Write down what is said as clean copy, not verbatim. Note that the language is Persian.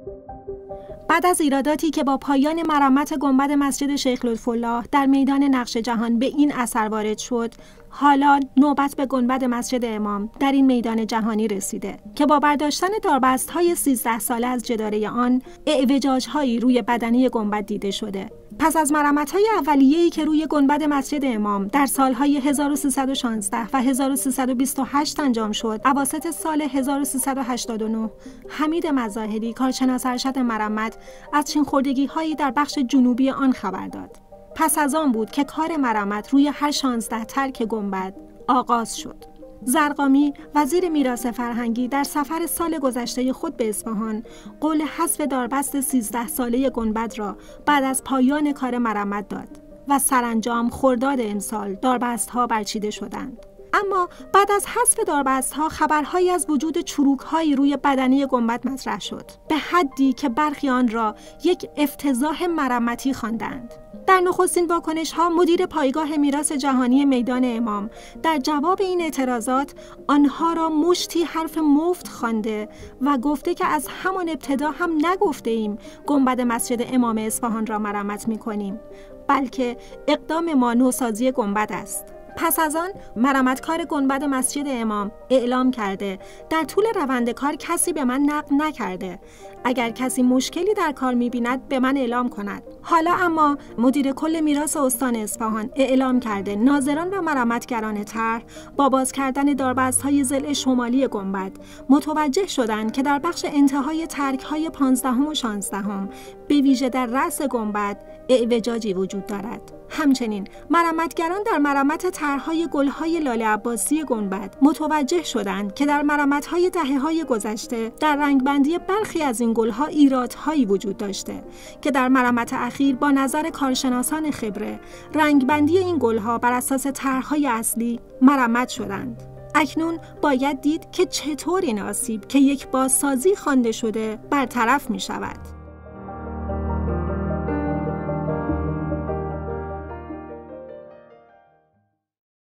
بعد از ایراداتی که با پایان مرمت گنبد مسجد شیخ لطف‌الله در میدان نقش جهان به این اثر وارد شد، حالا نوبت به گنبد مسجد امام در این میدان جهانی رسیده که با برداشتن داربست‌های 13 ساله از جداره آن، اعوجاج‌هایی روی بدنه گنبد دیده شده. پس از مرمت‌های اولیه‌ای که روی گنبد مسجد امام در سال‌های 1316 و 1328 انجام شد، اواسط سال 1389 حمید مظاهری، کارشناس ارشد مرمت، از چین‌خوردگی‌هایی در بخش جنوبی آن خبر داد. پس از آن بود که کار مرمت روی هر 16 ترک گنبد آغاز شد. زرقامی، وزیر میراث فرهنگی، در سفر سال گذشته خود به اصفهان قول حذف داربست 13 ساله گنبد را بعد از پایان کار مرمت داد و سرانجام خرداد امسال داربست‌ها برچیده شدند. اما بعد از حذف داربست‌ها خبرهایی از وجود چروک‌هایی روی بدنه گنبد مطرح شد، به حدی که برخی آن را یک افتضاح مرمتی خواندند. در نخستین واکنش‌ها مدیر پایگاه میراث جهانی میدان امام در جواب این اعتراضات آنها را مشتی حرف مفت خوانده و گفته که از همان ابتدا هم نگفته ایم گنبد مسجد امام اصفهان را مرمت می‌کنیم، بلکه اقدام ما نوسازی گنبد است. پس از آن مرمتکار گنبد مسجد امام اعلام کرده در طول روند کار کسی به من نقل نکرده، اگر کسی مشکلی در کار می‌بیند به من اعلام کند. حالا اما مدیر کل میراث استان اصفهان اعلام کرده ناظران و مرمتگران طرح با باز کردن داربست‌های ضلع شمالی گنبد متوجه شدند که در بخش انتهای ترک‌های 15 و 16 به ویژه در رأس گنبد اعوجاجی وجود دارد. همچنین مرمتگران در مرمت طرح‌های گل‌های لاله عباسی گنبد متوجه شدند که در مرمت‌های دهه‌های گذشته در رنگبندی برخی از این گل‌ها ایرادهایی وجود داشته که در مرمت اخیر با نظر کارشناسان خبره رنگبندی این گل‌ها بر اساس طرح‌های اصلی مرمت شدند. اکنون باید دید که چطور این آسیب که یک بازسازی خوانده شده برطرف می‌شود.